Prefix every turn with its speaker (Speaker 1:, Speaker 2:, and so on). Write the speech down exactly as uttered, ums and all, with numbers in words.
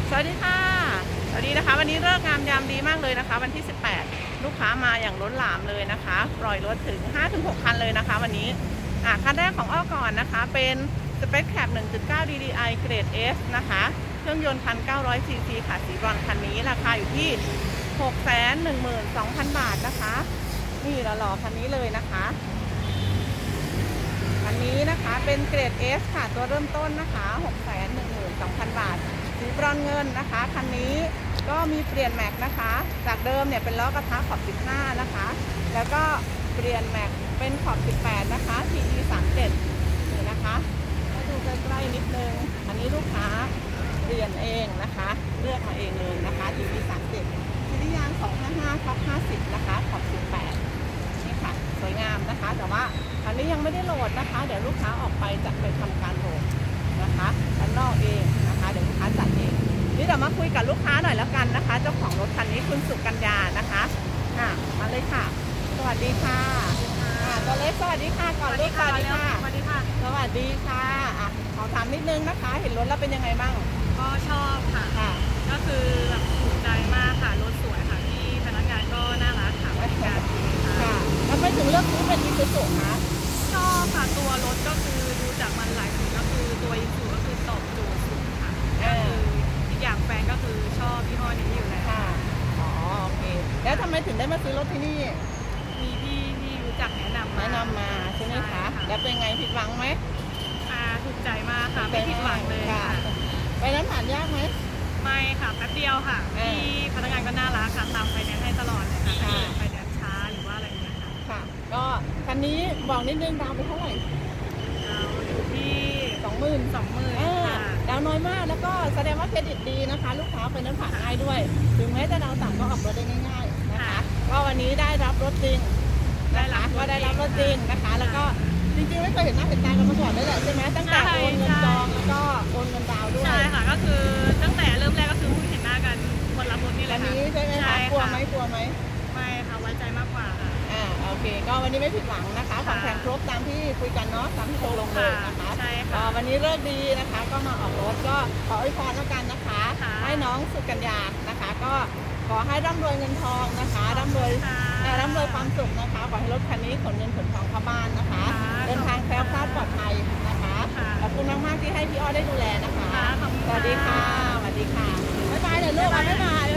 Speaker 1: สวัสดีค่ะสวัสดีนะคะวันนี้เลิกงามยามดีมากเลยนะคะวันที่สิบแปดลูกค้ามาอย่างล้นหลามเลยนะคะปล่อยรถถึง ห้าถึงหก คันเลยนะคะวันนี้อ่ะคันแรกของอ้อก่อนนะคะเป็น Space Cab หนึ่งจุดเก้า ดี ดี ไอ เกรด เอส นะคะเครื่องยนต์ หนึ่งพันเก้าร้อย ซี ซี ค่ะสีบรอนซ์คันนี้ราคาอยู่ที่ หกแสนหนึ่งหมื่นสองพัน บาทนะคะนี่หล่อๆคันนี้เลยนะคะคันนี้นะคะเป็นเกรด S ค่ะตัวเริ่มต้นนะคะ หกแสนหนึ่งหมื่นสองพัน บาทสีบรอนซ์เงินนะคะคันนี้ก็มีเปลี่ยนแม็กนะคะจากเดิมเนี่ยเป็นล้อกระทะขอบสิบห้านะคะแล้วก็เปลี่ยนแม็กเป็นขอบสิบแปดนะคะ ที อี สามสิบเจ็ดนี่นะคะให้ดูใกล้ๆนิดนึงอันนี้ลูกค้าเปลี่ยนเองนะคะเลือกมาเองเลยนะคะ ที อี สามสิบเจ็ดชิ้นยางสองห้าห้าทับห้าสิบนะคะขอบสิบแปดนี่ค่ะสวยงามนะคะแต่ว่าอันนี้ยังไม่ได้โหลดนะคะเดี๋ยวลูกค้าออกไปจะไปทำการโหลดนะคะด้านนอกเองนะคะเดี๋ยวลูกค้าจัดเองนี่เดี๋ยวมาคุยกับลูกค้าหน่อยแล้วกันนะคะเจ้าของรถคันนี้คุณสุกัญญานะคะอ่ะมาเลยค่ะสวัสดีค่ะอ่าตัวเล็กสวัสดีค่ะก่อนลูกสวัสดีค่ะ
Speaker 2: สวัสดีค่ะ
Speaker 1: สวัสดีค่ะอ่ะขอถามนิดนึงนะคะเห็นรถแล้วเป็นยังไงบ้าง
Speaker 2: ก็ชอบค่ะ
Speaker 1: ค่ะ
Speaker 2: ก็คือแบบถูกใจมากค่ะรถสวยค่ะที่พนักงานก็น่ารักค่ะบริการดีค่ะ
Speaker 1: ค่ะแล้วไม่ถึงเลือกซื้อเป็นอีซูซูคะ
Speaker 2: ชอบค่ะตัวรถก็คือดูจากมันหลายสีก็คือตัวอีซูก็คือตอบโจทย์สุดค่ะก็คืออีกอย่างแฟนก็คือชอบยี่ห้อนี้อยู่แล้ว
Speaker 1: ค่ะอ๋อโอเคแล้วทำไมถึงได้มาซื้อรถที่นี่
Speaker 2: มีพี่ที่รู้จักแนะนำ
Speaker 1: แนะนำมาใช่ไหมคะแล้วเป็นไงผิดหวังไหม
Speaker 2: อ่าถูกใจมากค่ะไม่ผิดหวังเลยค่ะ
Speaker 1: ไปนั้นผ่านยากไหม
Speaker 2: ไม่ค่ะแป๊บเดียวค่ะที่พนักงานก็น่ารักค่ะตามไฟแนนซ์ให้ตลอดเลยค่ะไฟแนนซ์ช้าหรือว่าอะไรอย่างเงี้ยค่ะ
Speaker 1: ค่ะก็คันนี้บอกนิดนึงดาวไปเท่าไหร่
Speaker 2: ดาวอยู่ที่
Speaker 1: สองหมื่น
Speaker 2: สองหมื่นค่ะ
Speaker 1: ดาวน้อยมากแล้วก็แสดงว่าเครดิตดีนะคะลูกค้าไฟแนนซ์ผ่านง่ายด้วยถึงแม้จะดาวต่ำก็ออกรถได้ง่ายๆนะคะก็วันนี้ได้รับรถจริงนะคะก็ได้รับรถจริงนะคะแล้วก็จริงๆไม่เคยเห็นหน้าเห็นตากันมาก่อนเลยแหละใช่ไหมตั้งแต่โอนเงินจองแล้วก็โอนเงินดาวด้วย
Speaker 2: ใช่ค่ะก็คือตั้งแต่เริ่มแรกก็คือเพิ่งเห็นหน้ากันคนรับรถนี่แหละ
Speaker 1: ค่ะใช่ไหมคะกลัวไหมกลัวไหม
Speaker 2: ไม่ค่ะไว้ใจมากกว่าค่ะ
Speaker 1: อ่าโอเคก็วันนี้ไม่ผิดหวังนะคะของแถมครบตามที่คุยกันเนาะตามที่ตกลงเลยนะคะ
Speaker 2: ใช่ค่ะ
Speaker 1: วันนี้เลิกดีนะคะก็มาออกรถก็ขออวยพรแล้วกันนะคะให้น้องสุกัญญานะคะก็ขอให้ร่ำรวยเงินทองนะคะร่ำรวยร่ำรวยความสุขนะคะขอให้รถคันนี้ขนเงินขนทองเข้าบ้านนะคะเดินทางแคล้วคลาดปลอดภัยนะคะขอบคุณมากๆที่ให้พี่อ้อได้ดูแลนะคะสวัสดีค่ะสวัสดีค่ะบ๊ายบายเลยลูกบ๊ายบาย